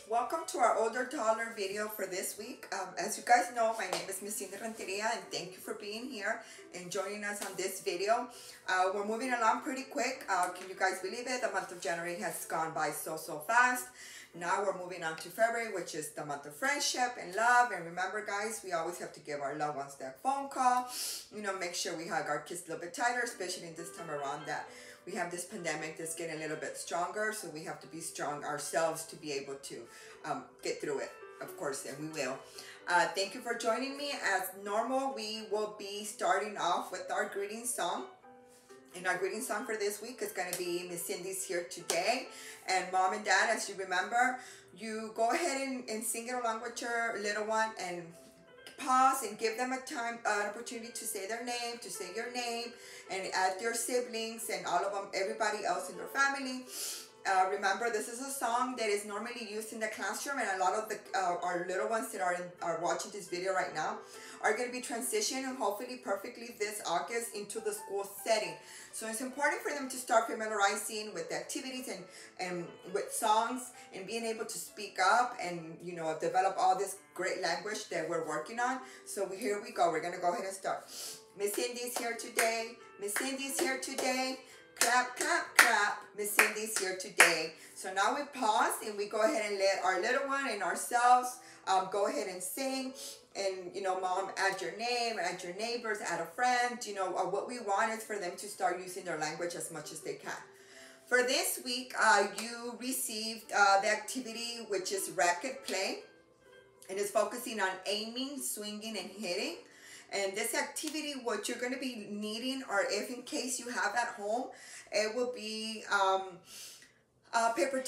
Welcome to our older toddler video for this week. As you guys know, my name is Miss Cindy Renteria, and thank you for being here and joining us on this video. We're moving along pretty quick. Can you guys believe it? The month of January has gone by so fast. Now we're moving on to February, which is the month of friendship and love. And remember, guys, we always have to give our loved ones that phone call. You know, make sure we hug our kids a little bit tighter, especially in this time around that we have this pandemic that's getting a little bit stronger. So we have to be strong ourselves to be able to get through it, of course, and we will. Thank you for joining me. As normal, we will be starting off with our greeting song. And our greeting song for this week is going to be Miss Cindy's Here Today. And Mom and Dad, as you remember, you go ahead and sing it along with your little one and pause and give them an opportunity to say their name, to say your name, and add your siblings and all of them, everybody else in your family. Remember, this is a song that is normally used in the classroom, and a lot of our little ones that are watching this video right now are going to be transitioning hopefully perfectly this August into the school setting. So it's important for them to start familiarizing with the activities and with songs and being able to speak up and, you know, develop all this great language that we're working on. So here we go. We're going to go ahead and start. Miss Cindy's here today. Miss Cindy's here today. Clap, clap, clap. Miss Cindy's here today. So now we pause and we go ahead and let our little one and ourselves go ahead and sing. And, you know, Mom, add your name, add your neighbors, add a friend. You know, what we want is for them to start using their language as much as they can. For this week, you received the activity, which is racket play. And it's focusing on aiming, swinging, and hitting. And this activity, what you're going to be needing, or if in case you have at home, it will be paper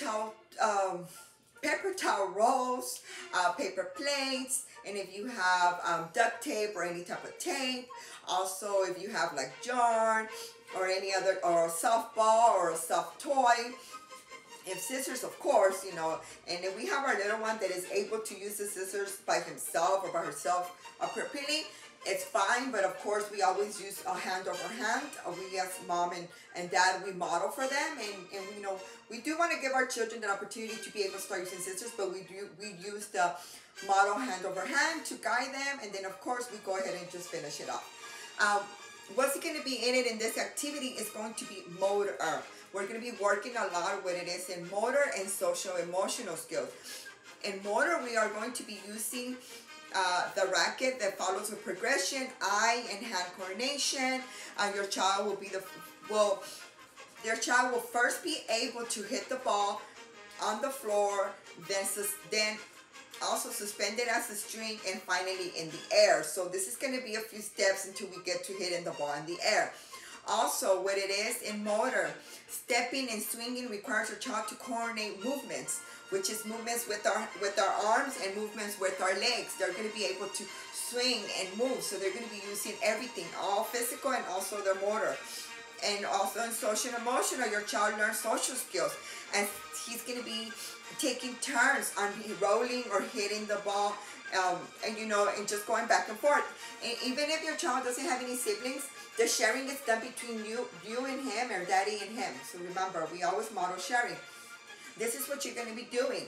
towel rolls, paper plates, and if you have duct tape or any type of tape. Also, if you have like yarn or any other, or a softball or a soft toy. If scissors, of course, you know, and if we have our little one that is able to use the scissors by himself or by herself appropriately, it's fine. But of course, we always use a hand over hand. We as Mom and Dad, we model for them, and you know, we do want to give our children the opportunity to be able to start using scissors, but we use the model hand over hand to guide them, and then of course we go ahead and just finish it off. What's going to be in it in this activity is going to be motor. We're going to be working a lot with it is in motor and social emotional skills. In motor, we are going to be using the racket that follows a progression, eye and hand coordination. Your child will first be able to hit the ball on the floor, then also suspended as a string, and finally in the air. So this is going to be a few steps until we get to hitting the ball in the air. Also, what it is in motor, stepping and swinging requires your child to coordinate movements, which is movements with our arms and movements with our legs. They're going to be able to swing and move, so they're going to be using everything, all physical and also their motor. And also in social and emotional, your child learns social skills, and he's going to be taking turns on rolling or hitting the ball, and you know, and just going back and forth. And even if your child doesn't have any siblings, the sharing is done between you and him, or daddy and him. So remember, we always model sharing. This is what you're going to be doing.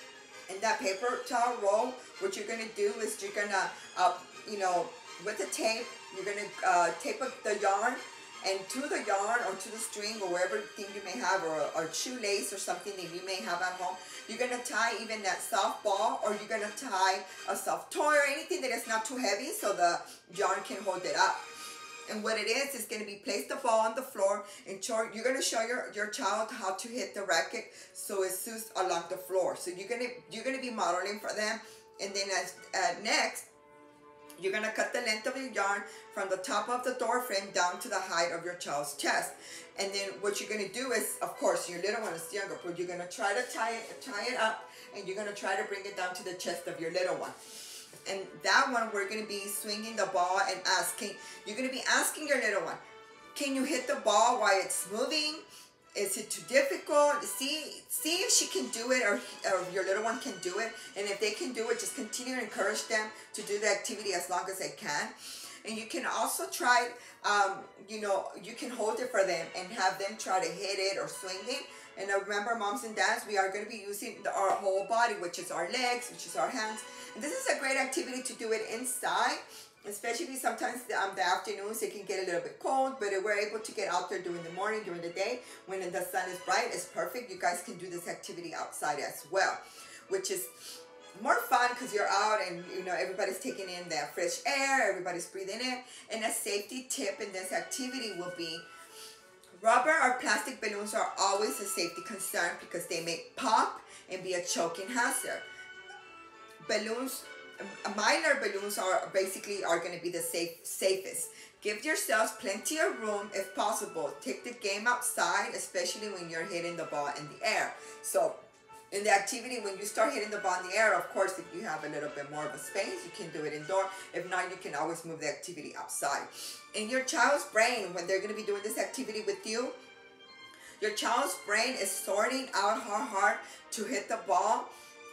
In that paper towel roll, what you're going to do is you're going to, you know, with the tape, you're going to tape the yarn, and to the yarn or to the string or wherever thing you may have, or shoelace or something that you may have at home, you're going to tie even that soft ball, or you're going to tie a soft toy or anything that is not too heavy so the yarn can hold it up. And what it is going to be place the ball on the floor, and you're going to show your child how to hit the racket so it suits along the floor. So you're going to be modeling for them. And then next, you're going to cut the length of your yarn from the top of the door frame down to the height of your child's chest. And then what you're going to do is, of course, your little one is younger, but you're going to try to tie it up, and you're going to try to bring it down to the chest of your little one. And that one, we're going to be swinging the ball and you're going to be asking your little one, can you hit the ball while it's moving? Is it too difficult? See if she can do it, or your little one can do it. And if they can do it, just continue to encourage them to do the activity as long as they can. And you can also try, you know, you can hold it for them and have them try to hit it or swing it. And remember, moms and dads, we are going to be using our whole body, which is our legs, which is our hands. And this is a great activity to do it inside, especially sometimes the afternoons, it can get a little bit cold, but if we're able to get out there during the morning, during the day, when the sun is bright, it's perfect. You guys can do this activity outside as well, which is more fun because you're out and you know everybody's taking in that fresh air, everybody's breathing in. And a safety tip in this activity will be rubber or plastic balloons are always a safety concern because they may pop and be a choking hazard. Balloons, minor balloons are going to be the safest. Give yourselves plenty of room if possible. Take the game outside, especially when you're hitting the ball in the air. So in the activity, when you start hitting the ball in the air, of course, if you have a little bit more of a space, you can do it indoor. If not, you can always move the activity outside. In your child's brain, when they're going to be doing this activity with you, your child's brain is sorting out how hard to hit the ball,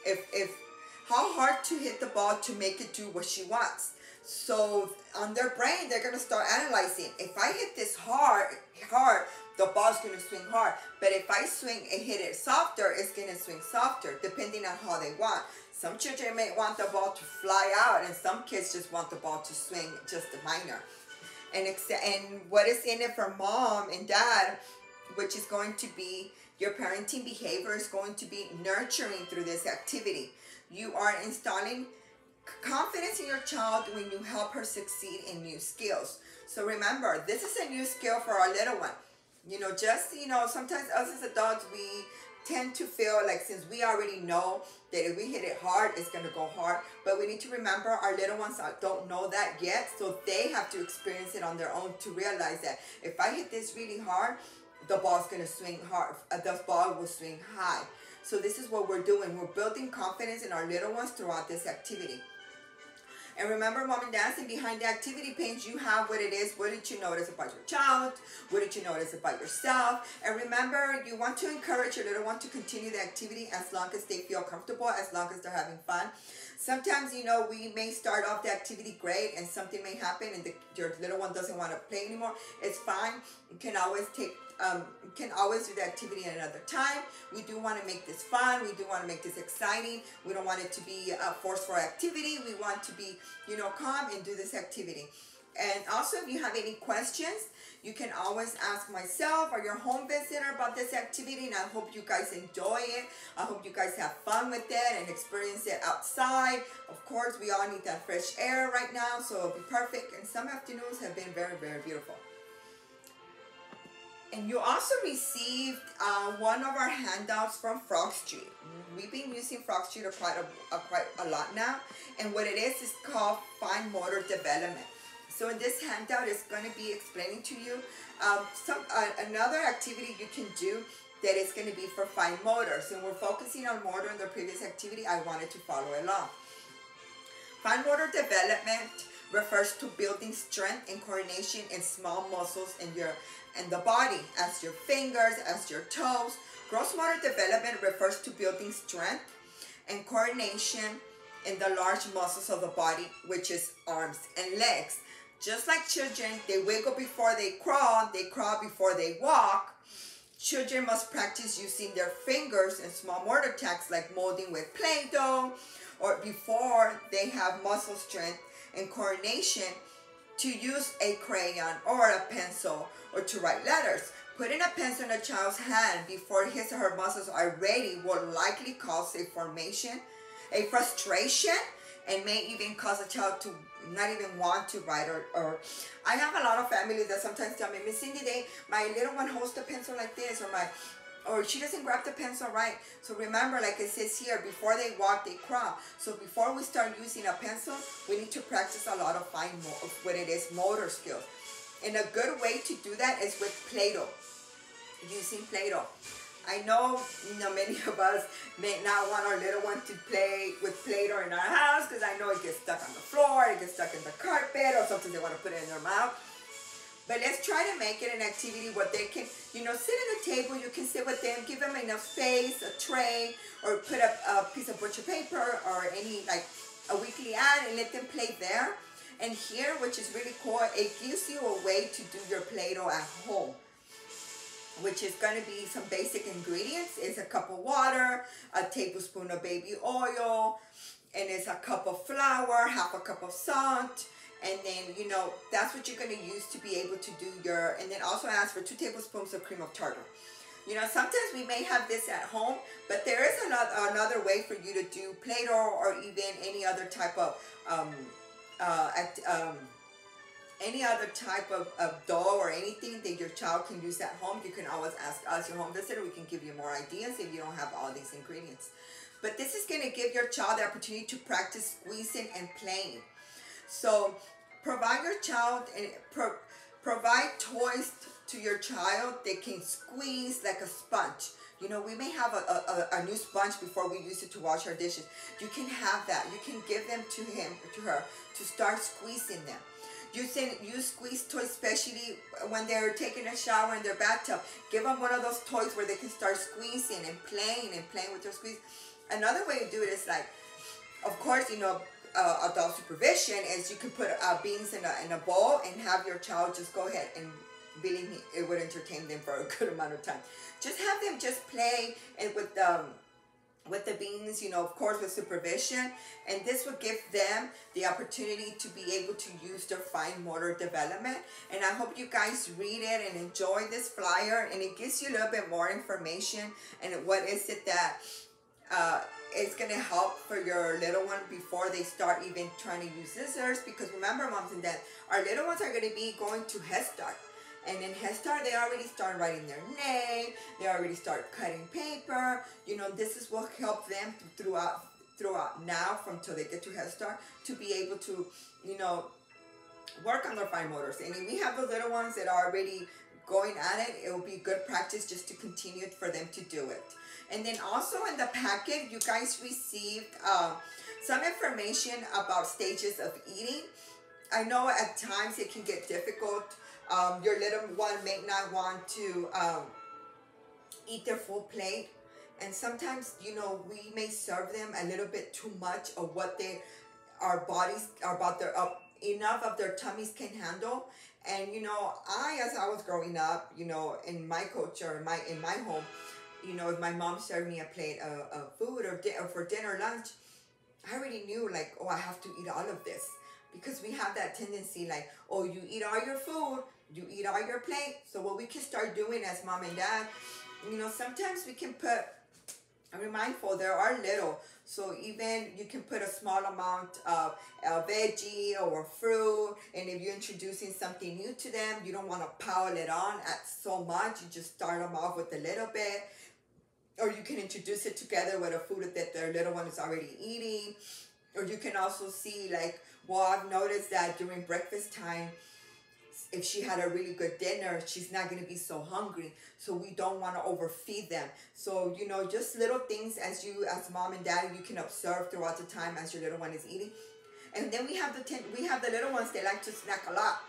how hard to hit the ball to make it do what she wants. So on their brain, they're going to start analyzing, if I hit this hard, the ball's going to swing hard. But if I swing and hit it softer, it's going to swing softer, depending on how they want. Some children may want the ball to fly out, and some kids just want the ball to swing just a minor. And what is in it for mom and dad, which is going to be your parenting behavior, is going to be nurturing through this activity. You are installing confidence in your child when you help her succeed in new skills. So remember, this is a new skill for our little one. You know, sometimes us as adults, we tend to feel like since we already know that if we hit it hard, it's going to go hard. But we need to remember our little ones don't know that yet. So they have to experience it on their own to realize that if I hit this really hard, the ball's going to swing hard. The ball will swing high. So this is what we're doing. We're building confidence in our little ones throughout this activity. And remember, mom and dad, and behind the activity page, you have what it is. What did you notice about your child? What did you notice about yourself? And remember, you want to encourage your little one to continue the activity as long as they feel comfortable, as long as they're having fun. Sometimes, you know, we may start off the activity great and something may happen and your little one doesn't want to play anymore. It's fine. You can always do the activity at another time. We do want to make this fun. We do want to make this exciting. We don't want it to be a forceful activity. We want to be, you know, calm and do this activity. And also, if you have any questions, you can always ask myself or your home visitor about this activity. And I hope you guys enjoy it. I hope you guys have fun with it and experience it outside. Of course, we all need that fresh air right now, so it'll be perfect. And some afternoons have been very, very beautiful. And you also received one of our handouts from Frog Street. We've been using Frog Street quite a lot now. And what it is called fine motor development. So in this handout, it's going to be explaining to you another activity you can do that is going to be for fine motors. And we're focusing on motor in the previous activity. I wanted to follow along. Fine motor development refers to building strength and coordination in small muscles in the body, as your fingers, as your toes. Gross motor development refers to building strength and coordination in the large muscles of the body, which is arms and legs. Just like children, they wiggle before they crawl before they walk. Children must practice using their fingers and small motor tasks like molding with Play-Doh, or before they have muscle strength and coordination to use a crayon or a pencil or to write letters. Putting a pencil in a child's hand before his or her muscles are ready will likely cause a frustration, and may even cause a child to not even want to write or I have a lot of families that sometimes tell me, Miss Cindy, my little one holds the pencil like this, or she doesn't grab the pencil right. So remember, like it says here, before they walk, they crawl. So before we start using a pencil, we need to practice a lot of motor skills. And a good way to do that is with Play-Doh, using Play-Doh. I know, many of us may not want our little one to play with Play-Doh in our house because I know it gets stuck on the floor, it gets stuck in the carpet, or sometimes they want to put it in their mouth. But let's try to make it an activity where they can, sit at the table, you can sit with them, give them enough space, a tray, or put a piece of butcher paper or any, a weekly ad, and let them play there. And here, which is really cool, it gives you a way to do your Play-Doh at home. which is going to be some basic ingredients. It's a cup of water, a tablespoon of baby oil, and it's a cup of flour, half a cup of salt, and then, you know, that's what you're going to use to be able to do your, and then also ask for 2 tablespoons of cream of tartar. You know, sometimes we may have this at home, but there is another way for you to do Play-Doh or even any other type of dough or anything that your child can use at home. You can always ask us, your home visitor. We can give you more ideas if you don't have all these ingredients. But this is going to give your child the opportunity to practice squeezing and playing. So provide your child and provide toys to your child that can squeeze like a sponge. You know, we may have a new sponge before we use it to wash our dishes. You can have that. You can give them to him or to her to start squeezing them. Use squeeze toys, especially when they're taking a shower in their bathtub. Give them one of those toys where they can start squeezing and playing with their squeeze. Another way to do it is like, of course, you know, adult supervision is you can put beans in a bowl and have your child just go ahead, and believe me, it would entertain them for a good amount of time. Just have them just play and with the beans, you know, of course with supervision, and this will give them the opportunity to be able to use their fine motor development. And I hope you guys read it and enjoy this flyer, and it gives you a little bit more information and what is it that it's going to help for your little one before they start even trying to use scissors. Because remember, moms and dads, our little ones are going to be going to Head Start. And in Head Start, they already start writing their name. They already start cutting paper. You know, this is what helps them throughout now from till they get to Head Start to be able to, you know, work on their fine motors. And if we have the little ones that are already going at it, it will be good practice just to continue for them to do it. And then also in the packet, you guys received some information about stages of eating. I know at times it can get difficult. Your little one may not want to eat their full plate. And sometimes, you know, we may serve them a little bit too much of what our bodies are about enough of their tummies can handle. And, you know, as I was growing up, you know, in my culture, in my home, you know, if my mom served me a plate of food or for dinner, lunch, I already knew, like, oh, I have to eat all of this. Because we have that tendency, like, oh, you eat all your food, you eat all your plate. So what we can start doing as mom and dad, you know, sometimes we can put, and be mindful, they are little. So even you can put a small amount of a veggie or fruit. And if you're introducing something new to them, you don't want to pile it on at so much. You just start them off with a little bit. Or you can introduce it together with a food that their little one is already eating. Or you can also see, like, well, I've noticed that during breakfast time, if she had a really good dinner, she's not going to be so hungry. So we don't want to overfeed them. So, you know, just little things as mom and dad, you can observe throughout the time as your little one is eating. And then we have the little ones, they like to snack a lot.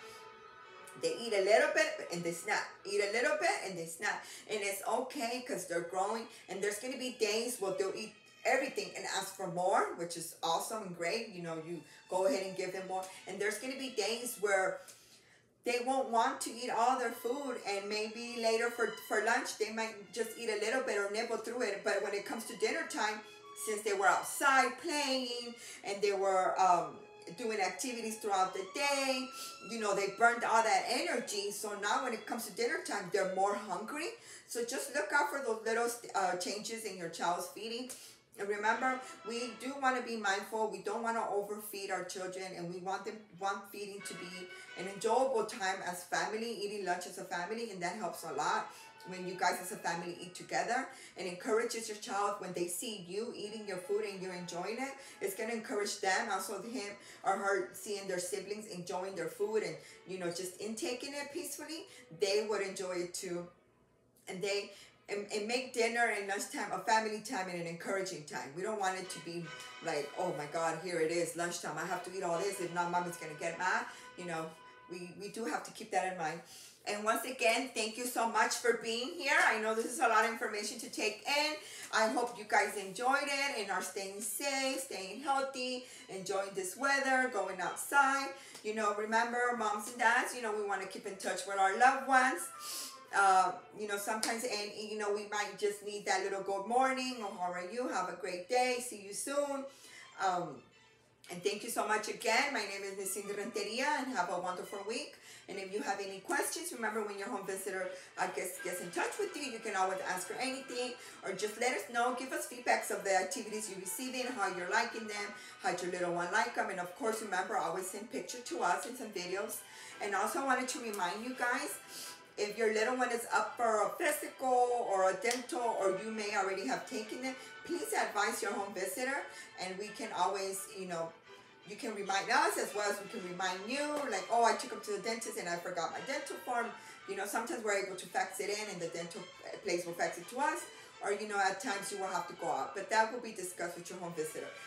They eat a little bit and they snack. Eat a little bit and they snack. And it's okay because they're growing. And there's going to be days where they'll eat everything and ask for more, which is awesome and great. You know, you go ahead and give them more. And there's going to be days where they won't want to eat all their food, and maybe later for lunch they might just eat a little bit or nibble through it. But when it comes to dinner time, since they were outside playing and they were doing activities throughout the day, you know, they burned all that energy. So now when it comes to dinner time, they're more hungry. So just look out for those little changes in your child's feeding. And remember, we do want to be mindful. We don't want to overfeed our children, and we want feeding to be an enjoyable time as family, eating lunch as a family, and that helps a lot when you guys as a family eat together, and encourages your child when they see you eating your food and you're enjoying it. It's going to encourage them, also him or her, seeing their siblings enjoying their food and, you know, just intaking it peacefully. They would enjoy it too, and make dinner and lunchtime a family time and an encouraging time. We don't want it to be like, oh my God, here it is, lunchtime, I have to eat all this, if not, mommy's going to get mad. You know, we do have to keep that in mind. And once again, thank you so much for being here. I know this is a lot of information to take in. I hope you guys enjoyed it and are staying safe, staying healthy, enjoying this weather, going outside. You know, remember, moms and dads, you know, we want to keep in touch with our loved ones. You know, sometimes, and you know, we might just need that little good morning, or how are you, have a great day, see you soon. And thank you so much again. My name is Miss Cindy Renteria, and have a wonderful week. And if you have any questions, remember, when your home visitor gets in touch with you, you can always ask her anything, or just let us know. Give us feedbacks of the activities you're receiving, how you're liking them, how'd your little one like them. And of course, remember, always send pictures to us and some videos. And also, I wanted to remind you guys, if your little one is up for a physical or a dental, or you may already have taken it, please advise your home visitor, and we can always, you know, you can remind us as well as we can remind you, like, oh, I took him to the dentist and I forgot my dental form. You know, sometimes we're able to fax it in and the dental place will fax it to us, or, you know, at times you will have to go out. But that will be discussed with your home visitor.